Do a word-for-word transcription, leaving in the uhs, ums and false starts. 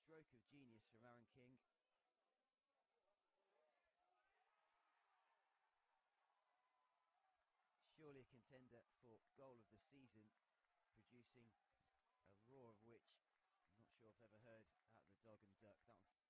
stroke of genius from Aaron King. Surely a contender for goal of the season, producing a roar of which I'm not sure I've ever heard out of the Dog and Duck. That was